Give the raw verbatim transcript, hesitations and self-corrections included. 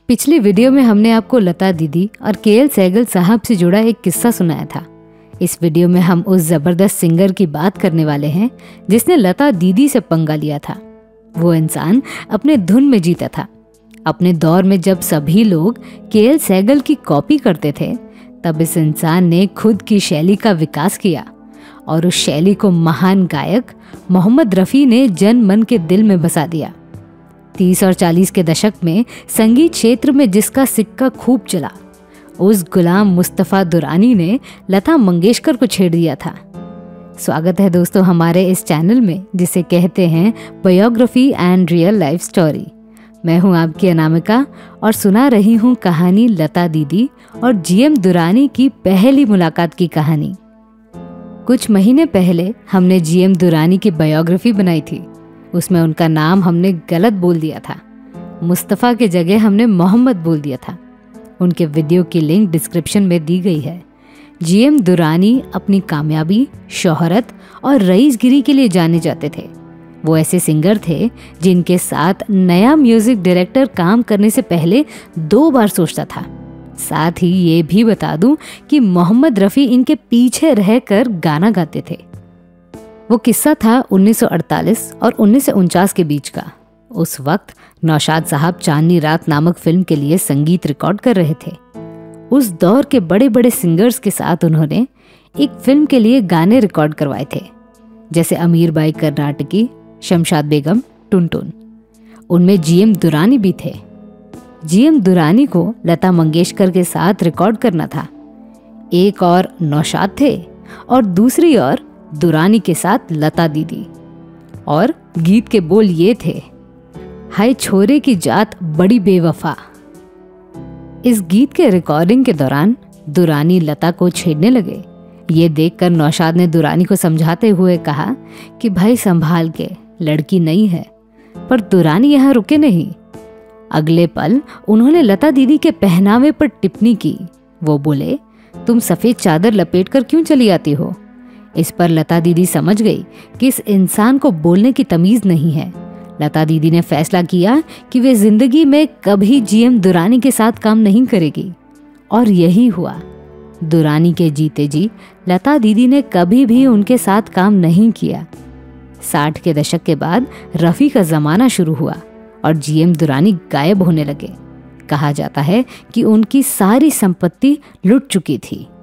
पिछली वीडियो में हमने आपको लता दीदी और के एल सहगल साहब से जुड़ा एक किस्सा सुनाया था। इस वीडियो में हम उस जबरदस्त सिंगर की बात करने वाले हैं जिसने लता दीदी से पंगा लिया था। वो इंसान अपने धुन में जीता था। अपने दौर में जब सभी लोग के एल सहगल की कॉपी करते थे, तब इस इंसान ने खुद की शैली का विकास किया और उस शैली को महान गायक मोहम्मद रफ़ी ने जन मन के दिल में बसा दिया। तीस और चालीस के दशक में संगीत क्षेत्र में जिसका सिक्का खूब चला, उस गुलाम मुस्तफ़ा दुरानी ने लता मंगेशकर को छेड़ दिया था। स्वागत है दोस्तों हमारे इस चैनल में जिसे कहते हैं biography and real life story. मैं हूं आपकी अनामिका और सुना रही हूं कहानी लता दीदी और जी एम दुरानी की पहली मुलाकात की कहानी। कुछ महीने पहले हमने जी एम दुरानी की बायोग्राफी बनाई थी। उसमें उनका नाम हमने गलत बोल दिया था। मुस्तफ़ा के जगह हमने मोहम्मद बोल दिया था। उनके वीडियो की लिंक डिस्क्रिप्शन में दी गई है। जी एम दुरानी अपनी कामयाबी, शोहरत और रईसगिरी के लिए जाने जाते थे। वो ऐसे सिंगर थे जिनके साथ नया म्यूजिक डायरेक्टर काम करने से पहले दो बार सोचता था। साथ ही ये भी बता दूं कि मोहम्मद रफ़ी इनके पीछे रहकर गाना गाते थे। वो किस्सा था उन्नीस सौ अड़तालीस और उन्नीस सौ उनचास के बीच का। उस वक्त नौशाद साहब चांदनी रात नामक फिल्म के लिए संगीत रिकॉर्ड कर रहे थे। उस दौर के बड़े बड़े सिंगर्स के साथ उन्होंने एक फिल्म के लिए गाने रिकॉर्ड करवाए थे, जैसे अमीर बाई कर्नाटकी, शमशाद बेगम, टुनटुन। उनमें जी एम दुरानी भी थे। जी एम दुरानी को लता मंगेशकर के साथ रिकॉर्ड करना था। एक और नौशाद थे और दूसरी ओर दुरानी के साथ लता दीदी। और गीत के बोल ये थे, हाय छोरे की जात बड़ी बेवफा। इस गीत के रिकॉर्डिंग के दौरान दुरानी लता को छेड़ने लगे। ये देखकर नौशाद ने दुरानी को समझाते हुए कहा कि भाई संभाल के, लड़की नहीं है। पर दुरानी यहाँ रुके नहीं। अगले पल उन्होंने लता दीदी के पहनावे पर टिप्पणी की। वो बोले, तुम सफेद चादर लपेट कर क्यों चली आती हो? इस पर लता दीदी समझ गई कि इस इंसान को बोलने की तमीज नहीं है। लता दीदी ने फैसला किया कि वे जिंदगी में कभी जी एम दुरानी के साथ काम नहीं करेगी। और यही हुआ। दुरानी के जीते जी लता दीदी ने कभी भी उनके साथ काम नहीं किया। साठ के दशक के बाद रफ़ी का जमाना शुरू हुआ और जी एम दुरानी गायब होने लगे। कहा जाता है कि उनकी सारी संपत्ति लुट चुकी थी।